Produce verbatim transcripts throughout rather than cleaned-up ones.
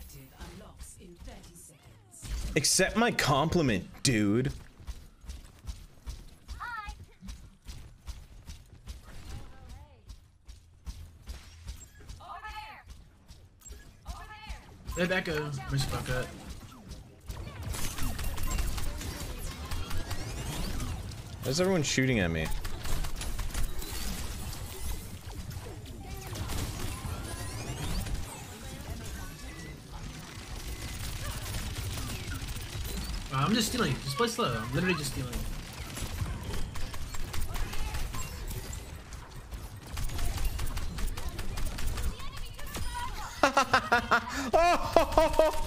Accept my compliment, dude. Hi. Over there. Over there. Where'd that go? Miss Bucket. Why is everyone shooting at me? Uh, I'm just stealing. Just play slow. I'm literally just stealing. Oh!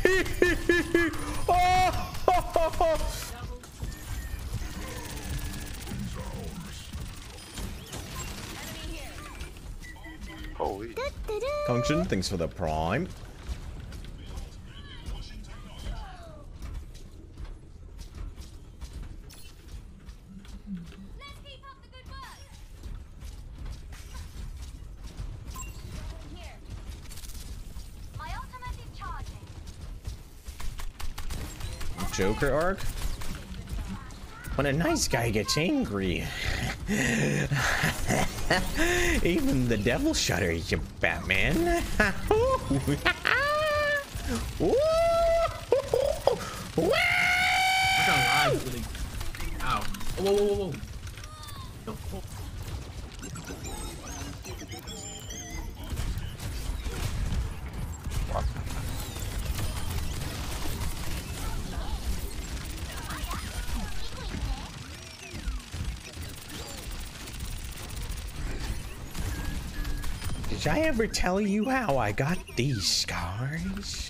Holy. Function, thanks for the prime. Let's keep up the good work. Here. My ultimate is charging. Joker arc? When a nice guy gets angry. Even the devil shudders, you Batman. Ooh. I'm gonna lie, really. Ow. Whoa, whoa, whoa, whoa. No. Did I ever tell you how I got these scars?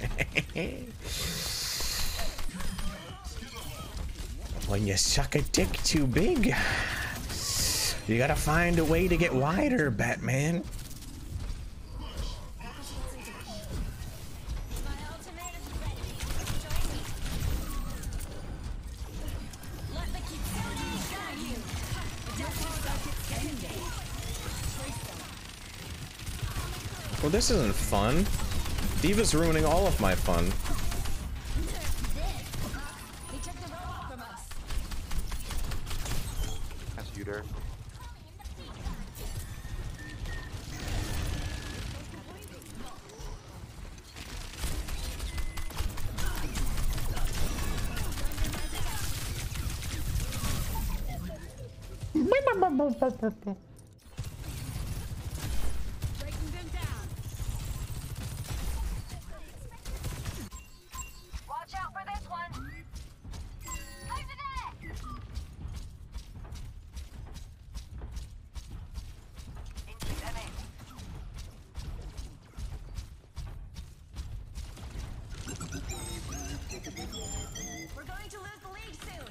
When you suck a dick too big, you gotta find a way to get wider, Batman. Well, this isn't fun. D.Va's ruining all of my fun. That's you there. Watch out for this one. Over there. Incoming. We're going to lose the lead soon.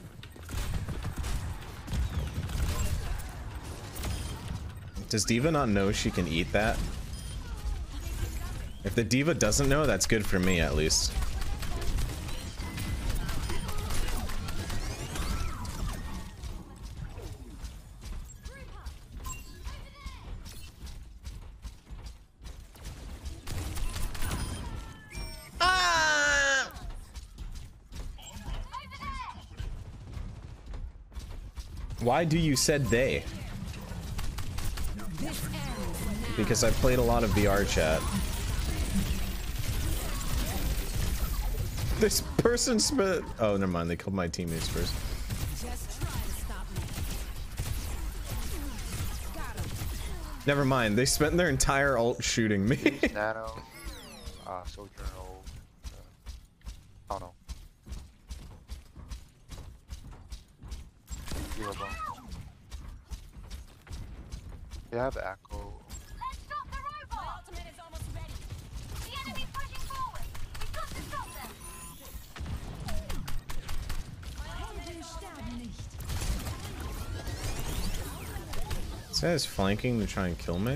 Does D.Va not know she can eat that? If the D.Va doesn't know, that's good for me at least. Ah! Why do you said they? Because I played a lot of V R chat. This person spent. Oh, never mind. They killed my teammates first. Just try to stop me. Got him. Never mind. They spent their entire ult shooting me. Please, Nano. Uh, Sojourner. Uh, I don't know. Zero bone. They have Echo. Let's stop the robot. My ultimate is almost ready. The enemy's pushing forward. We've got to stop them. This guy's flanking to try and kill me.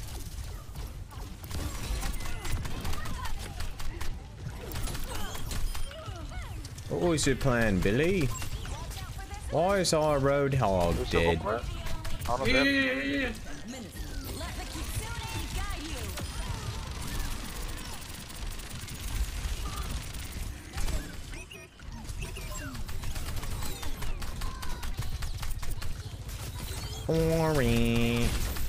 What was your plan, Billy? Why is our roadhog There's dead? Silver I don't know Yeah, if yeah, they yeah, yeah, yeah. Let the Kitsune guide you. Sorry.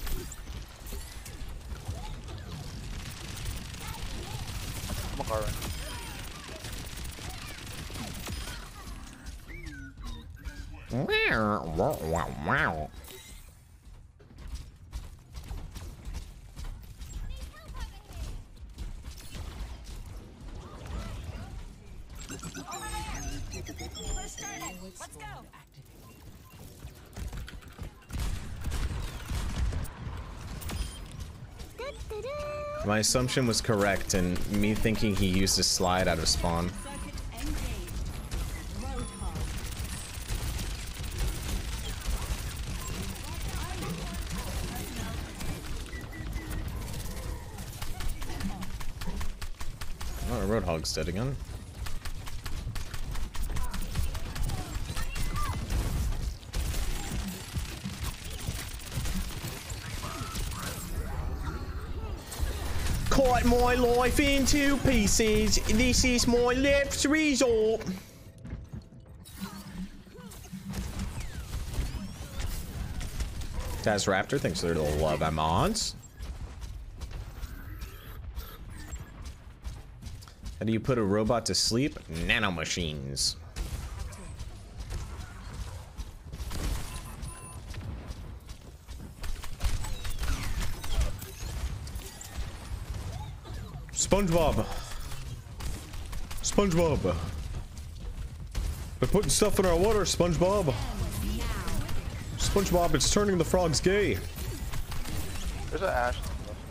I'm a car right Wow, wow, wow, wow. Let's start it. Let's go. My assumption was correct, and me thinking he used a slide out of spawn. Circuit engaged. Roadhog. Oh, Roadhog's dead again. Cut my life into pieces. This is my last resort. Taz Raptor thinks they're the love amons. How do you put a robot to sleep? Nanomachines. SpongeBob. SpongeBob. They're putting stuff in our water, SpongeBob. SpongeBob, it's turning the frogs gay. There's an Ash.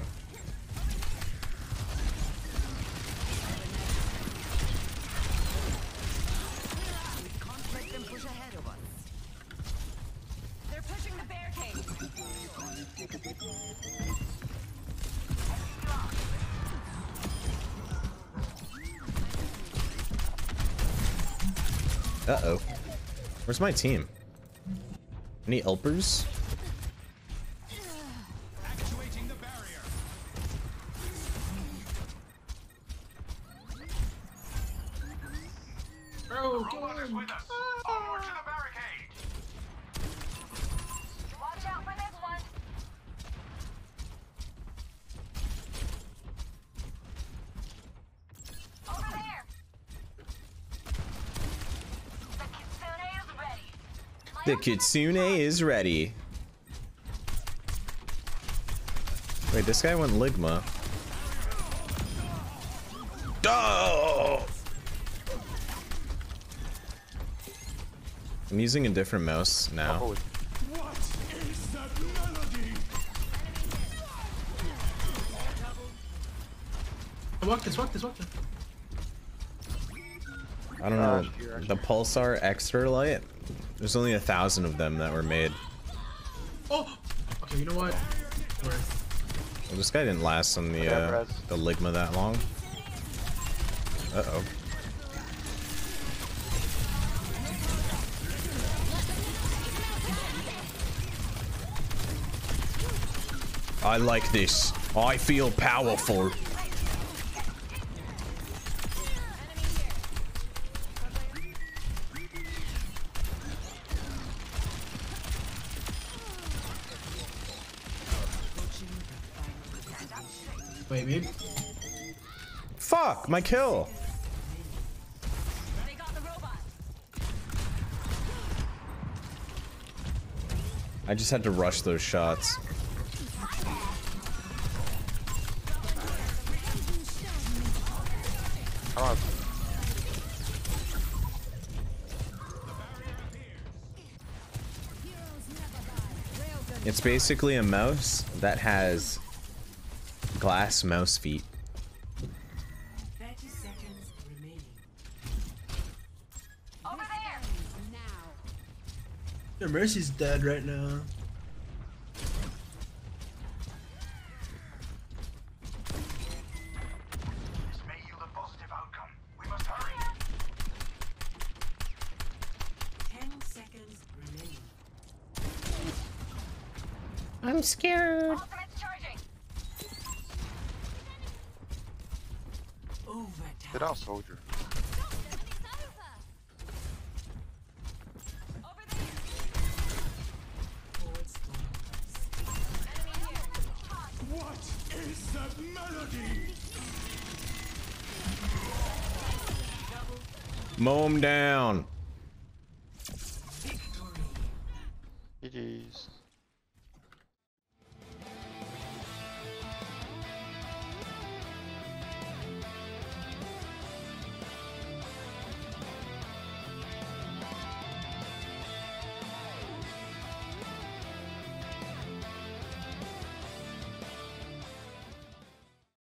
They're pushing the barricade. Uh-oh. Where's my team? Any Elpers? Actuating the barrier. Bro, Robot is with us. Onward to the barricade. Watch out for this one. Over there. The Kitsune is ready. The Kitsune is ready. Wait, this guy went Ligma. Oh! I'm using a different mouse now. Oh, What is that melody? Walk this, walk this, walk this. I don't know. The Pulsar Extra Light? There's only a thousand of them that were made. Oh! Okay, you know what? Worth. Well, this guy didn't last on the uh, the Ligma that long. Uh-oh. I like this. I feel powerful. Wait, maybe? Fuck, my kill. They got the robot. I just had to rush those shots. come on. It's basically a mouse that has glass mouse feet. thirty seconds remaining. Over there. Now. Your Mercy's dead right now. This may yield a positive outcome. We must hurry. ten seconds remaining. I'm scared. Ultimate's charging. Overtime. Sit down, soldier. Over there. Forward squad melody? Mow him down. Victory. G G's.